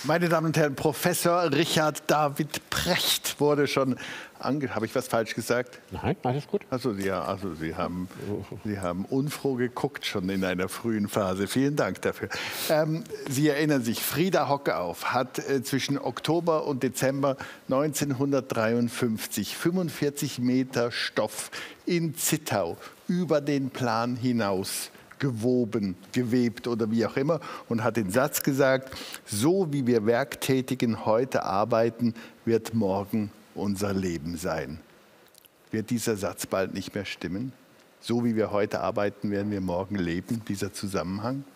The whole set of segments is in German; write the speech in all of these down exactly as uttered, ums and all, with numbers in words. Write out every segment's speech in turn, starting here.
Meine Damen und Herren, Professor Richard David Precht wurde schon ange... Habe ich was falsch gesagt? Nein, alles gut. Also, ja, also Sie, haben, Sie haben unfroh geguckt schon in einer frühen Phase. Vielen Dank dafür. Ähm, Sie erinnern sich, Frieda Hockauf hat äh, zwischen Oktober und Dezember neunzehnhundertdreiundfünfzig fünfundvierzig Meter Stoff in Zittau über den Plan hinaus gewoben, gewebt oder wie auch immer und hat den Satz gesagt, so wie wir Werktätigen heute arbeiten, wird morgen unser Leben sein. Wird dieser Satz bald nicht mehr stimmen? So wie wir heute arbeiten, werden wir morgen leben, dieser Zusammenhang?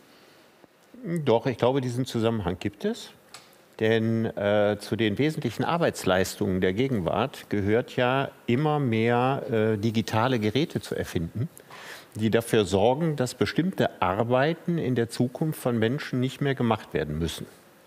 Doch, ich glaube, diesen Zusammenhang gibt es. Denn äh, zu den wesentlichen Arbeitsleistungen der Gegenwart gehört ja immer mehr äh, digitale Geräte zu erfinden, die dafür sorgen, dass bestimmte Arbeiten in der Zukunft von Menschen nicht mehr gemacht werden müssen.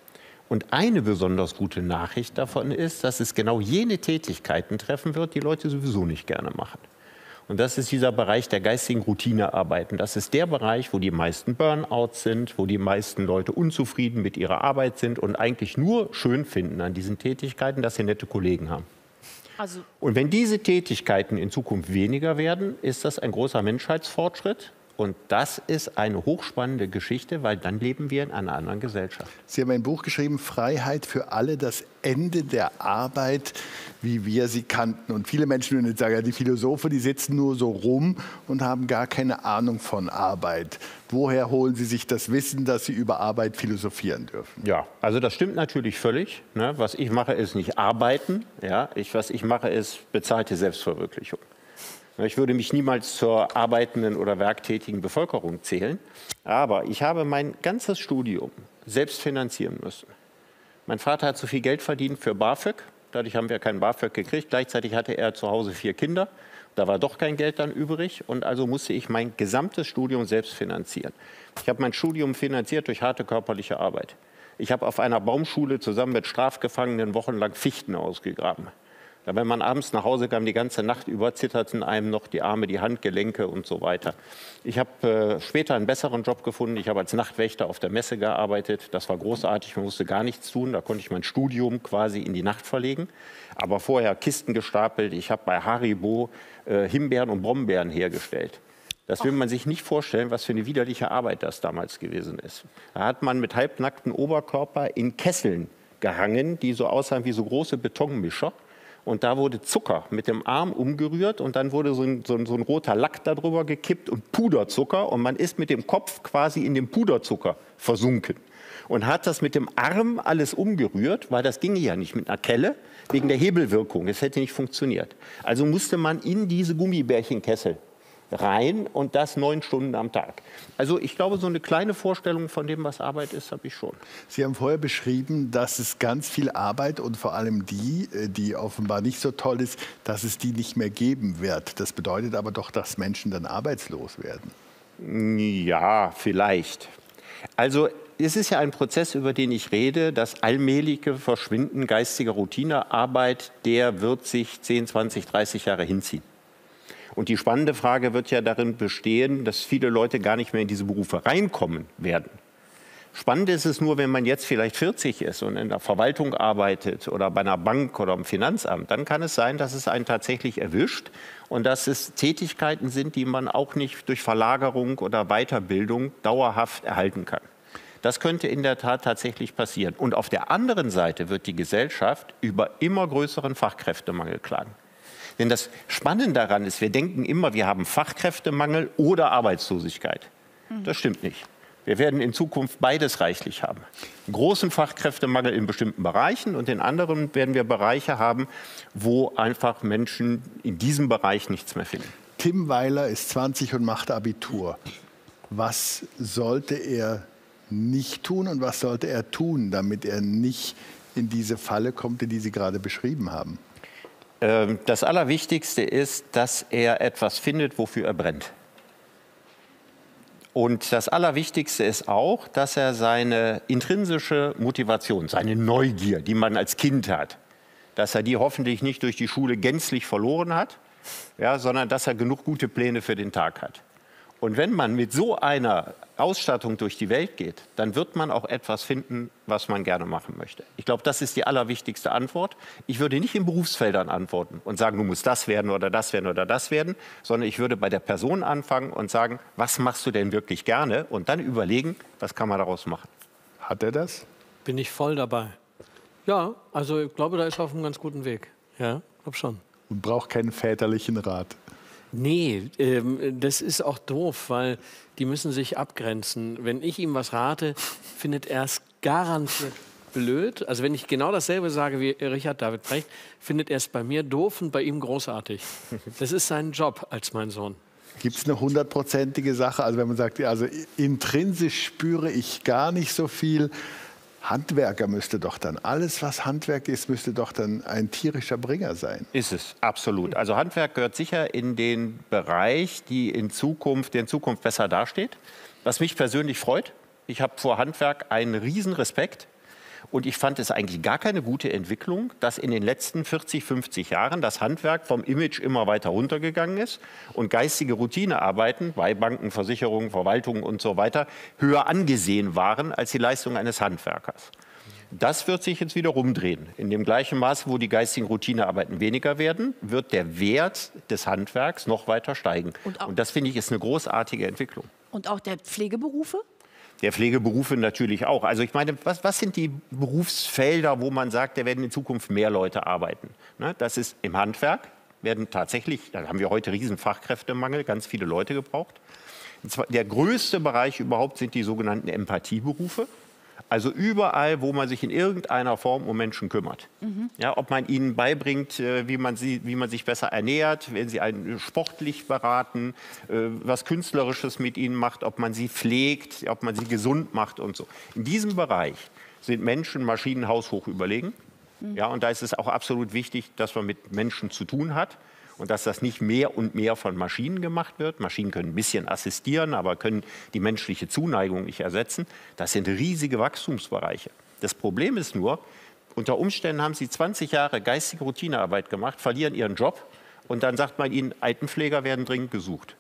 Und eine besonders gute Nachricht davon ist, dass es genau jene Tätigkeiten treffen wird, die Leute sowieso nicht gerne machen. Und das ist dieser Bereich der geistigen Routinearbeiten. Das ist der Bereich, wo die meisten Burnouts sind, wo die meisten Leute unzufrieden mit ihrer Arbeit sind und eigentlich nur schön finden an diesen Tätigkeiten, dass sie nette Kollegen haben. Also und wenn diese Tätigkeiten in Zukunft weniger werden, ist das ein großer Menschheitsfortschritt. Und das ist eine hochspannende Geschichte, weil dann leben wir in einer anderen Gesellschaft. Sie haben ein Buch geschrieben, Freiheit für alle, das Ende der Arbeit, wie wir sie kannten. Und viele Menschen würden jetzt sagen, ja, die Philosophen, die sitzen nur so rum und haben gar keine Ahnung von Arbeit. Woher holen Sie sich das Wissen, dass Sie über Arbeit philosophieren dürfen? Ja, also das stimmt natürlich völlig. Ne? Was ich mache, ist nicht arbeiten. Ja? Ich, was ich mache, ist bezahlte Selbstverwirklichung. Ich würde mich niemals zur arbeitenden oder werktätigen Bevölkerung zählen. Aber ich habe mein ganzes Studium selbst finanzieren müssen. Mein Vater hat so viel Geld verdient für BAföG. Dadurch haben wir kein BAföG gekriegt. Gleichzeitig hatte er zu Hause vier Kinder. Da war doch kein Geld dann übrig. Und also musste ich mein gesamtes Studium selbst finanzieren. Ich habe mein Studium finanziert durch harte körperliche Arbeit. Ich habe auf einer Baumschule zusammen mit Strafgefangenen wochenlang Fichten ausgegraben. Ja, wenn man abends nach Hause kam, die ganze Nacht über, zitterten einem noch die Arme, die Handgelenke und so weiter. Ich habe äh, später einen besseren Job gefunden. Ich habe als Nachtwächter auf der Messe gearbeitet. Das war großartig, man musste gar nichts tun. Da konnte ich mein Studium quasi in die Nacht verlegen. Aber vorher Kisten gestapelt. Ich habe bei Haribo äh, Himbeeren und Brombeeren hergestellt. Das will man sich nicht vorstellen, was für eine widerliche Arbeit das damals gewesen ist. Da hat man mit halbnacktem Oberkörper in Kesseln gehangen, die so aussahen wie so große Betonmischer. Und da wurde Zucker mit dem Arm umgerührt und dann wurde so ein, so ein, so ein roter Lack darüber gekippt und Puderzucker. Und man ist mit dem Kopf quasi in dem Puderzucker versunken. Und hat das mit dem Arm alles umgerührt, weil das ginge ja nicht mit einer Kelle, wegen der Hebelwirkung. Es hätte nicht funktioniert. Also musste man in diese Gummibärchenkessel rein und das neun Stunden am Tag. Also ich glaube, so eine kleine Vorstellung von dem, was Arbeit ist, habe ich schon. Sie haben vorher beschrieben, dass es ganz viel Arbeit und vor allem die, die offenbar nicht so toll ist, dass es die nicht mehr geben wird. Das bedeutet aber doch, dass Menschen dann arbeitslos werden. Ja, vielleicht. Also es ist ja ein Prozess, über den ich rede, das allmähliche Verschwinden geistiger Routinearbeit, der wird sich zehn, zwanzig, dreißig Jahre hinziehen. Und die spannende Frage wird ja darin bestehen, dass viele Leute gar nicht mehr in diese Berufe reinkommen werden. Spannend ist es nur, wenn man jetzt vielleicht vierzig ist und in der Verwaltung arbeitet oder bei einer Bank oder im Finanzamt, dann kann es sein, dass es einen tatsächlich erwischt und dass es Tätigkeiten sind, die man auch nicht durch Verlagerung oder Weiterbildung dauerhaft erhalten kann. Das könnte in der Tat tatsächlich passieren. Und auf der anderen Seite wird die Gesellschaft über immer größeren Fachkräftemangel klagen. Denn das Spannende daran ist, wir denken immer, wir haben Fachkräftemangel oder Arbeitslosigkeit. Das stimmt nicht. Wir werden in Zukunft beides reichlich haben. Einen großen Fachkräftemangel in bestimmten Bereichen und in anderen werden wir Bereiche haben, wo einfach Menschen in diesem Bereich nichts mehr finden. Tim Weiler ist zwanzig und macht Abitur. Was sollte er nicht tun und was sollte er tun, damit er nicht in diese Falle kommt, die Sie gerade beschrieben haben? Das Allerwichtigste ist, dass er etwas findet, wofür er brennt. Und das Allerwichtigste ist auch, dass er seine intrinsische Motivation, seine Neugier, die man als Kind hat, dass er die hoffentlich nicht durch die Schule gänzlich verloren hat, ja, sondern dass er genug gute Pläne für den Tag hat. Und wenn man mit so einer Ausstattung durch die Welt geht, dann wird man auch etwas finden, was man gerne machen möchte. Ich glaube, das ist die allerwichtigste Antwort. Ich würde nicht in Berufsfeldern antworten und sagen, du musst das werden oder das werden oder das werden, sondern ich würde bei der Person anfangen und sagen, was machst du denn wirklich gerne? Und dann überlegen, was kann man daraus machen. Hat er das? Bin ich voll dabei. Ja, also ich glaube, da ist er auf einem ganz guten Weg. Ja, glaube schon. Und braucht keinen väterlichen Rat. Nee, ähm, das ist auch doof, weil die müssen sich abgrenzen. Wenn ich ihm was rate, findet er es garantiert blöd. Also wenn ich genau dasselbe sage wie Richard David Precht, findet er es bei mir doof und bei ihm großartig. Das ist sein Job als mein Sohn. Gibt es eine hundertprozentige Sache? Also wenn man sagt, also intrinsisch spüre ich gar nicht so viel. Handwerker müsste doch dann, alles was Handwerk ist, müsste doch dann ein tierischer Bringer sein. Ist es, absolut. Also Handwerk gehört sicher in den Bereich, die in Zukunft, der in Zukunft besser dasteht. Was mich persönlich freut, ich habe vor Handwerk einen riesen Respekt. Und ich fand es eigentlich gar keine gute Entwicklung, dass in den letzten vierzig, fünfzig Jahren das Handwerk vom Image immer weiter runtergegangen ist und geistige Routinearbeiten bei Banken, Versicherungen, Verwaltungen und so weiter höher angesehen waren als die Leistung eines Handwerkers. Das wird sich jetzt wieder rumdrehen. In dem gleichen Maße, wo die geistigen Routinearbeiten weniger werden, wird der Wert des Handwerks noch weiter steigen. Und, und das, finde ich, ist eine großartige Entwicklung. Und auch der Pflegeberufe? Der Pflegeberufe natürlich auch. Also ich meine, was, was sind die Berufsfelder, wo man sagt, da werden in Zukunft mehr Leute arbeiten? Ne, das ist im Handwerk, werden tatsächlich, da haben wir heute riesen Fachkräftemangel, ganz viele Leute gebraucht. Und zwar der größte Bereich überhaupt sind die sogenannten Empathieberufe. Also überall, wo man sich in irgendeiner Form um Menschen kümmert. Mhm. Ja, ob man ihnen beibringt, wie man, sie, wie man sich besser ernährt, wenn sie einen sportlich beraten, was Künstlerisches mit ihnen macht, ob man sie pflegt, ob man sie gesund macht und so. In diesem Bereich sind Menschen Maschinen haushoch überlegen. Mhm. Ja, und da ist es auch absolut wichtig, dass man mit Menschen zu tun hat. Und dass das nicht mehr und mehr von Maschinen gemacht wird. Maschinen können ein bisschen assistieren, aber können die menschliche Zuneigung nicht ersetzen. Das sind riesige Wachstumsbereiche. Das Problem ist nur, unter Umständen haben sie zwanzig Jahre geistige Routinearbeit gemacht, verlieren ihren Job und dann sagt man ihnen, Altenpfleger werden dringend gesucht.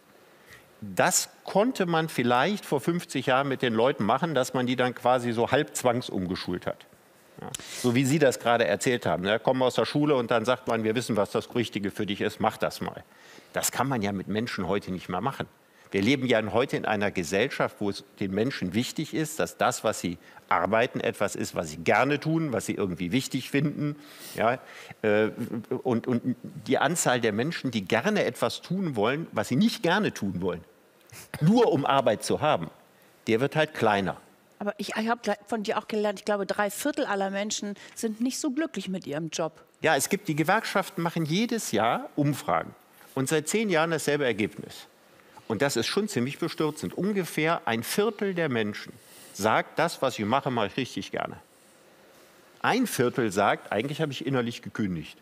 Das konnte man vielleicht vor fünfzig Jahren mit den Leuten machen, dass man die dann quasi so halb zwangsumgeschult hat. Ja. So wie Sie das gerade erzählt haben. Ne? Kommen aus der Schule und dann sagt man, wir wissen, was das Richtige für dich ist, mach das mal. Das kann man ja mit Menschen heute nicht mehr machen. Wir leben ja heute in einer Gesellschaft, wo es den Menschen wichtig ist, dass das, was sie arbeiten, etwas ist, was sie gerne tun, was sie irgendwie wichtig finden. Ja? Und, und die Anzahl der Menschen, die gerne etwas tun wollen, was sie nicht gerne tun wollen, nur um Arbeit zu haben, der wird halt kleiner. Aber ich, ich habe von dir auch gelernt, ich glaube, drei Viertel aller Menschen sind nicht so glücklich mit ihrem Job. Ja, es gibt, die Gewerkschaften machen jedes Jahr Umfragen. Und seit zehn Jahren dasselbe Ergebnis. Und das ist schon ziemlich bestürzend. Ungefähr ein Viertel der Menschen sagt, das, was ich mache, mache ich richtig gerne. Ein Viertel sagt, eigentlich habe ich innerlich gekündigt.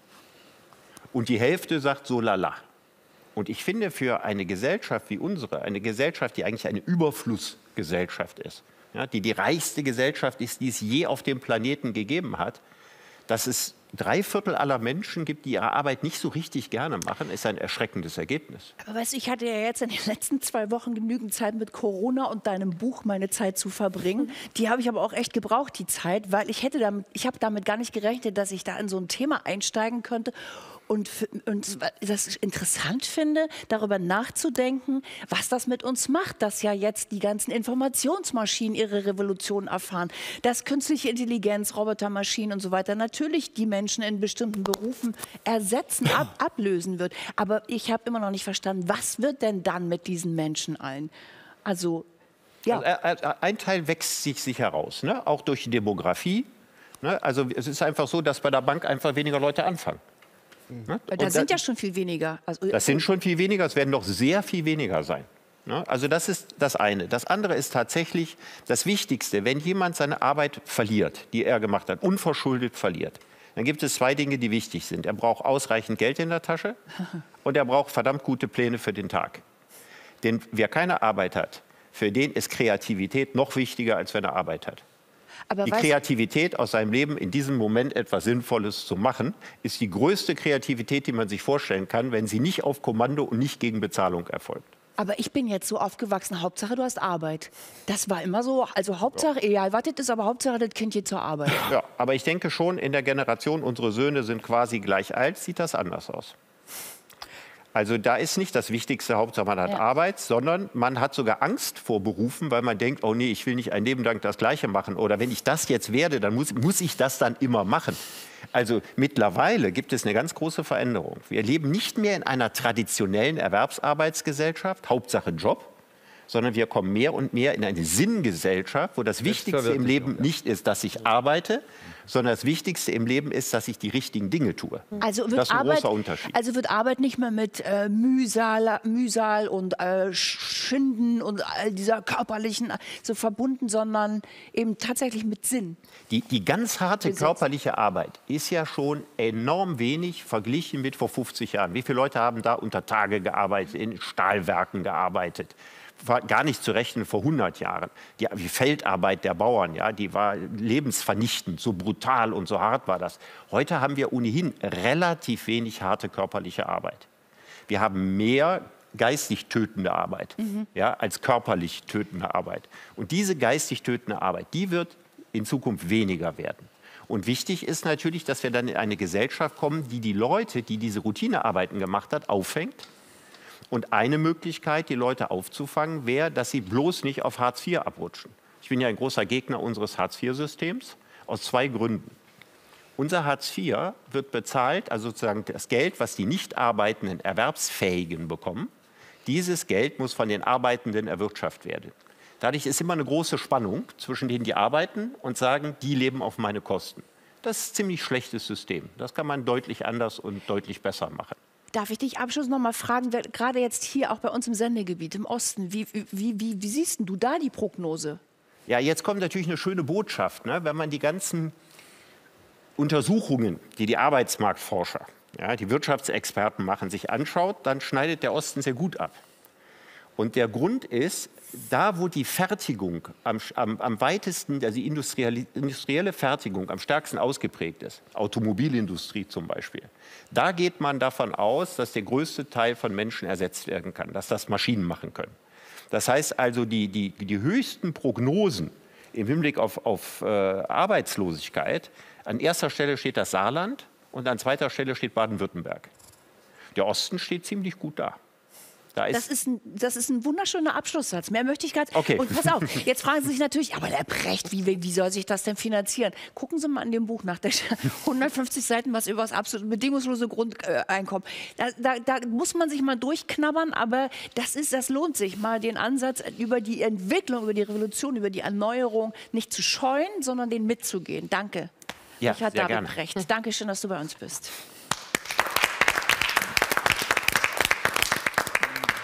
Und die Hälfte sagt so lala. Und ich finde, für eine Gesellschaft wie unsere, eine Gesellschaft, die eigentlich eine Überflussgesellschaft ist, ja, die die reichste Gesellschaft ist, die es je auf dem Planeten gegeben hat, dass es drei Viertel aller Menschen gibt, die ihre Arbeit nicht so richtig gerne machen, ist ein erschreckendes Ergebnis. Aber weißt du, ich hatte ja jetzt in den letzten zwei Wochen genügend Zeit mit Corona und deinem Buch meine Zeit zu verbringen. Die habe ich aber auch echt gebraucht, die Zeit, weil ich hätte damit, ich habe damit gar nicht gerechnet, dass ich da in so ein Thema einsteigen könnte. Und, und das ich interessant finde, darüber nachzudenken, was das mit uns macht, dass ja jetzt die ganzen Informationsmaschinen ihre Revolution erfahren, dass künstliche Intelligenz, Robotermaschinen und so weiter natürlich die Menschen in bestimmten Berufen ersetzen, ab, ablösen wird. Aber ich habe immer noch nicht verstanden, was wird denn dann mit diesen Menschen allen? Also, ja. Also, ein Teil wächst sich, sich heraus, ne? Auch durch die Demografie. Ne? Also es ist einfach so, dass bei der Bank einfach weniger Leute anfangen. Ne? Da und sind ja schon viel weniger. Also, das sind schon viel weniger, es werden noch sehr viel weniger sein. Ne? Also das ist das eine. Das andere ist tatsächlich das Wichtigste, wenn jemand seine Arbeit verliert, die er gemacht hat, unverschuldet verliert, dann gibt es zwei Dinge, die wichtig sind. Er braucht ausreichend Geld in der Tasche und er braucht verdammt gute Pläne für den Tag. Denn wer keine Arbeit hat, für den ist Kreativität noch wichtiger, als wenn er Arbeit hat. Aber die Kreativität aus seinem Leben in diesem Moment etwas Sinnvolles zu machen, ist die größte Kreativität, die man sich vorstellen kann, wenn sie nicht auf Kommando und nicht gegen Bezahlung erfolgt. Aber ich bin jetzt so aufgewachsen, Hauptsache du hast Arbeit. Das war immer so, also Hauptsache, egal was das ist, aber Hauptsache das Kind geht zur Arbeit. Ja, aber ich denke schon, in der Generation, unsere Söhne sind quasi gleich alt, sieht das anders aus. Also da ist nicht das Wichtigste, Hauptsache man hat Ja. Arbeit, sondern man hat sogar Angst vor Berufen, weil man denkt, oh nee, ich will nicht ein Leben lang das Gleiche machen. Oder wenn ich das jetzt werde, dann muss, muss ich das dann immer machen. Also mittlerweile gibt es eine ganz große Veränderung. Wir leben nicht mehr in einer traditionellen Erwerbsarbeitsgesellschaft, Hauptsache Job, sondern wir kommen mehr und mehr in eine Sinngesellschaft, wo das Wichtigste im Leben nicht ist, dass ich arbeite, sondern das Wichtigste im Leben ist, dass ich die richtigen Dinge tue. Also wird, Das ist ein Arbeit, großer Unterschied. also wird Arbeit nicht mehr mit äh, Mühsal, Mühsal und äh, Schinden und all dieser körperlichen so verbunden, sondern eben tatsächlich mit Sinn. Die, die ganz harte Besitz. körperliche Arbeit ist ja schon enorm wenig verglichen mit vor fünfzig Jahren. Wie viele Leute haben da unter Tage gearbeitet, in Stahlwerken gearbeitet? War gar nicht zu rechnen vor hundert Jahren. Die, die Feldarbeit der Bauern, ja, die war lebensvernichtend, so brutal und so hart war das. Heute haben wir ohnehin relativ wenig harte körperliche Arbeit. Wir haben mehr geistig tötende Arbeit, mhm. ja, als körperlich tötende Arbeit. Und diese geistig tötende Arbeit, die wird in Zukunft weniger werden. Und wichtig ist natürlich, dass wir dann in eine Gesellschaft kommen, die die Leute, die diese Routinearbeiten gemacht hat, auffängt. Und eine Möglichkeit, die Leute aufzufangen, wäre, dass sie bloß nicht auf Hartz vier abrutschen. Ich bin ja ein großer Gegner unseres Hartz vier Systems, aus zwei Gründen. Unser Hartz vier wird bezahlt, also sozusagen das Geld, was die nicht arbeitenden Erwerbsfähigen bekommen, dieses Geld muss von den Arbeitenden erwirtschaftet werden. Dadurch ist immer eine große Spannung zwischen denen, die arbeiten und sagen, die leben auf meine Kosten. Das ist ein ziemlich schlechtes System. Das kann man deutlich anders und deutlich besser machen. Darf ich dich abschließend noch mal fragen, wer- gerade jetzt hier auch bei uns im Sendegebiet im Osten, wie, wie, wie, wie siehst denn du da die Prognose? Ja, jetzt kommt natürlich eine schöne Botschaft, ne? Wenn man die ganzen Untersuchungen, die die Arbeitsmarktforscher, ja, die Wirtschaftsexperten machen, sich anschaut, dann schneidet der Osten sehr gut ab. Und der Grund ist, da wo die Fertigung am, am, am weitesten, also die industrielle, industrielle Fertigung am stärksten ausgeprägt ist, Automobilindustrie zum Beispiel, da geht man davon aus, dass der größte Teil von Menschen ersetzt werden kann, dass das Maschinen machen können. Das heißt also, die, die, die höchsten Prognosen im Hinblick auf, auf äh, Arbeitslosigkeit, an erster Stelle steht das Saarland und an zweiter Stelle steht Baden-Württemberg. Der Osten steht ziemlich gut da. Da ist Das ist, ein, das ist ein wunderschöner Abschlusssatz. Mehr möchte ich gar nicht. Okay. Und pass auf, jetzt fragen Sie sich natürlich, aber der Brecht, wie, wie soll sich das denn finanzieren? Gucken Sie mal in dem Buch nach, der hundertfünfzig Seiten, was über das absolut bedingungslose Grundeinkommen. Da, da, da muss man sich mal durchknabbern, aber das, ist, das lohnt sich, mal den Ansatz über die Entwicklung, über die Revolution, über die Erneuerung nicht zu scheuen, sondern den mitzugehen. Danke. Ja, Richard sehr David gerne. Brecht. Danke schön, dass du bei uns bist.